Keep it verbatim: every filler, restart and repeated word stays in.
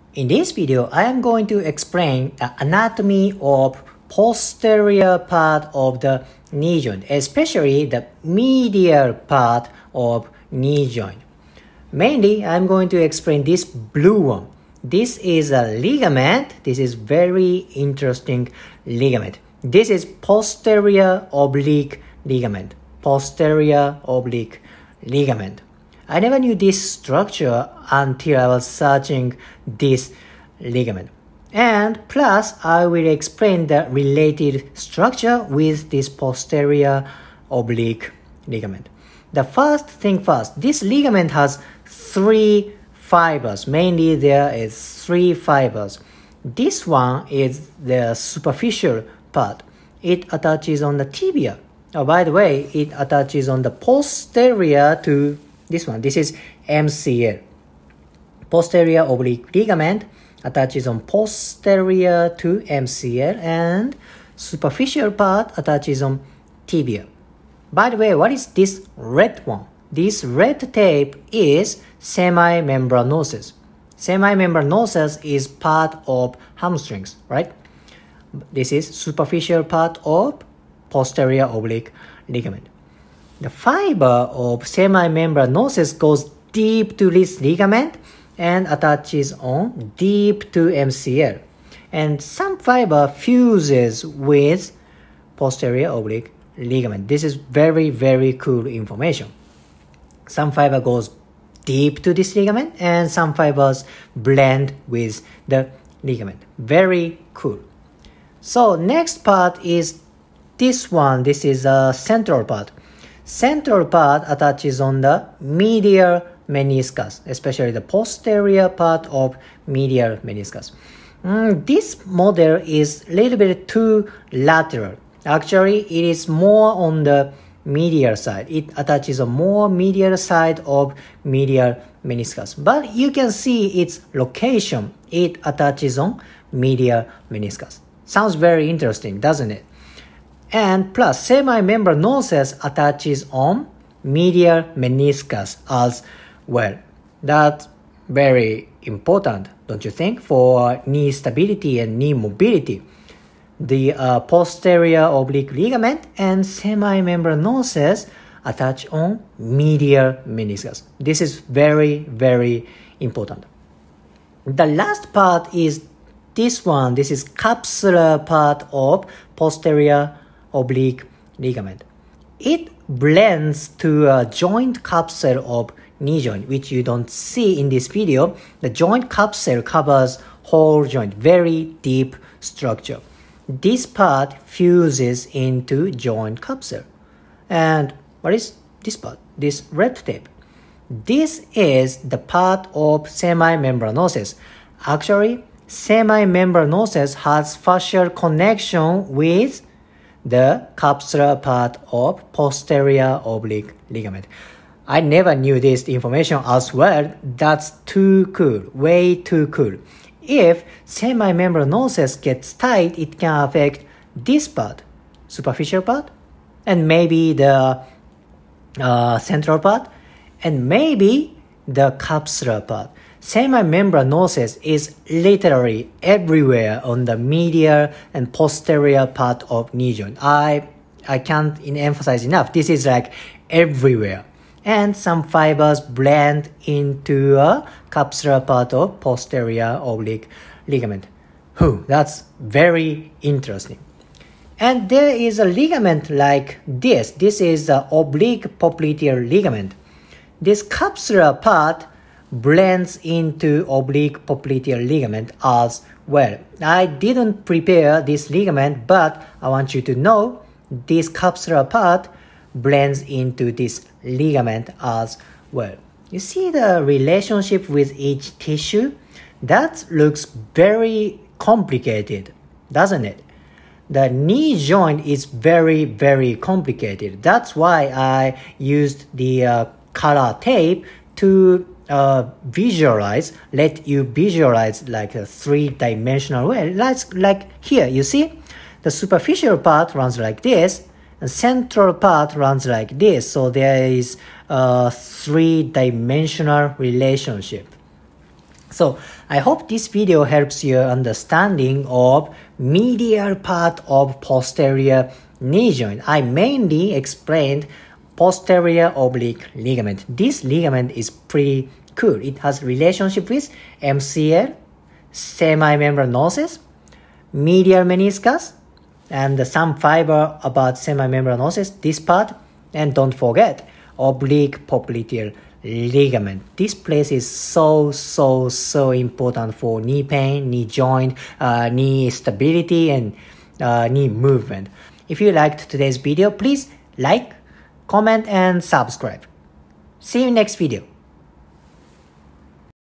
In this video, I am going to explain the anatomy of posterior part of the knee joint, especially the medial part of knee joint. Mainly, I'm going to explain this blue one. This is a ligament. This is very interesting ligament. This is posterior oblique ligament. Posterior oblique ligament. I never knew this structure until I was searching this ligament. And plus, I will explain the related structure with this posterior oblique ligament. The first thing first, this ligament has three fibers. Mainly there is three fibers. This one is the superficial part. It attaches on the tibia. Oh, by the way, it attaches on the posterior to this one. This is M C L. Posterior oblique ligament attaches on posterior to M C L and superficial part attaches on tibia. By the way, what is this red one? This red tape is semimembranosus. Semimembranosus is part of hamstrings, right? This is superficial part of posterior oblique ligament. The fiber of semimembranosus goes deep to this ligament and attaches on deep to M C L. And some fiber fuses with posterior oblique ligament. This is very, very cool information. Some fiber goes deep to this ligament and some fibers blend with the ligament. Very cool. So next part is this one. This is a central part. Central part attaches on the medial meniscus, especially the posterior part of medial meniscus. Mm, this model is a little bit too lateral. Actually, it is more on the medial side. It attaches on more medial side of medial meniscus. But you can see its location. It attaches on medial meniscus. Sounds very interesting, doesn't it? And plus, semimembranosus attaches on medial meniscus as well. That's very important, don't you think, for knee stability and knee mobility. The uh, posterior oblique ligament and semimembranosus attach on medial meniscus. This is very, very important. The last part is this one. This is capsular part of posterior oblique ligament. It blends to a joint capsule of knee joint, which you don't see in this video. The joint capsule covers whole joint, very deep structure. This part fuses into joint capsule. And what is this part? This red tape. This is the part of semimembranosus. Actually, semimembranosus has fascial connection with the capsular part of posterior oblique ligament. I never knew this information as well. That's too cool, way too cool. If semimembranosus gets tight, it can affect this part, superficial part, and maybe the uh, central part, and maybe the capsular part. Semimembranosus is literally everywhere on the medial and posterior part of knee joint. I, I can't emphasize enough. This is like everywhere. And some fibers blend into a capsular part of posterior oblique ligament. Whew, that's very interesting. And there is a ligament like this. This is the oblique popliteal ligament. This capsular part blends into oblique popliteal ligament as well. I didn't prepare this ligament, but I want you to know this capsular part blends into this ligament as well. You see the relationship with each tissue? That looks very complicated, doesn't it? The knee joint is very, very complicated. That's why I used the uh, color tape to uh, visualize, let you visualize like a three-dimensional way. Like, like here, you see? The superficial part runs like this, the central part runs like this. So there is a three-dimensional relationship. So I hope this video helps your understanding of medial part of posterior knee joint. I mainly explained posterior oblique ligament. This ligament is pretty cool. It has relationship with M C L, semimembranosus, medial meniscus, and some fiber about semimembranosus, this part, and don't forget oblique popliteal ligament. This place is so so so important for knee pain, knee joint, uh, knee stability, and uh, knee movement. If you liked today's video, please like, comment, and subscribe. See you next video.